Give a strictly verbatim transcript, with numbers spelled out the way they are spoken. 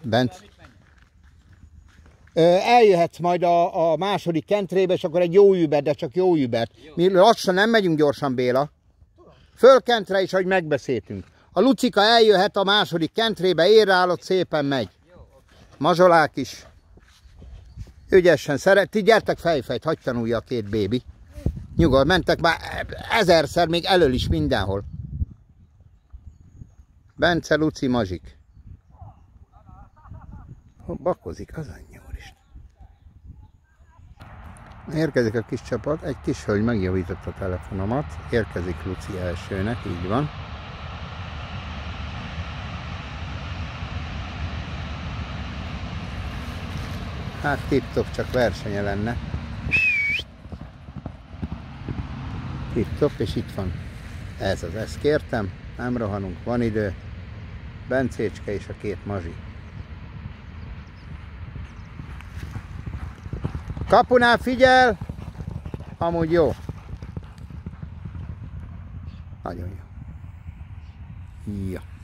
Bent. Eljöhetsz majd a, a második kentrébe, és akkor egy jó über, de csak jó übert. Mi lassan nem megyünk gyorsan, Béla. Föl kentre is, ahogy megbeszéltünk. A Lucika eljöhet a második kentrébe, érrálott, szépen megy. Mazsolák is. Ügyesen szeret. Ti gyertek fejfejt, hagyj tanulja a két bébi. Nyugodt, mentek már ezerszer, még elől is mindenhol. Bence, Luci, Mazsik. Bakozik, az annyi úristen. Érkezik a kis csapat, egy kis hölgy megjavított a telefonomat. Érkezik Luci elsőnek, így van. Hát tip-top, csak versenye lenne. Tip-top, és itt van. Ez az, ezt kértem. Nem rohanunk, van idő. Bencécske és a két Mazsi. Kapunál figyel! Amúgy jó. Nagyon jó. Ja.